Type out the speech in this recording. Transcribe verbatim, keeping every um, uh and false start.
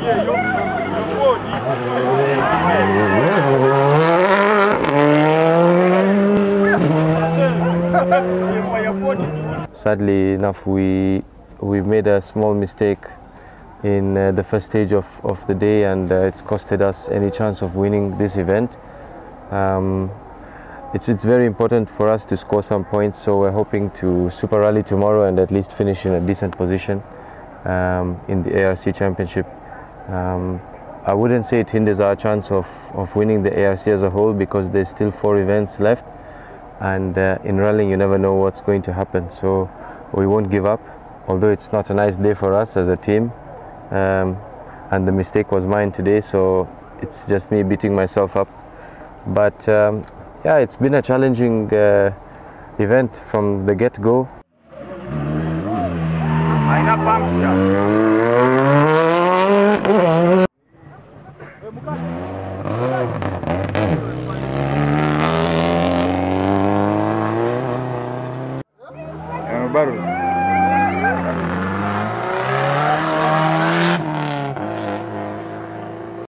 Sadly enough, we we made a small mistake in uh, the first stage of, of the day, and uh, it's costed us any chance of winning this event. Um, it's, it's very important for us to score some points, so we're hoping to super rally tomorrow and at least finish in a decent position um, in the A R C Championship. Um, I wouldn't say it hinders our chance of, of winning the A R C as a whole, because there's still four events left, and uh, in rallying you never know what's going to happen, so we won't give up, although it's not a nice day for us as a team. Um, and the mistake was mine today, so it's just me beating myself up. But um, yeah, it's been a challenging uh, event from the get-go. Barros.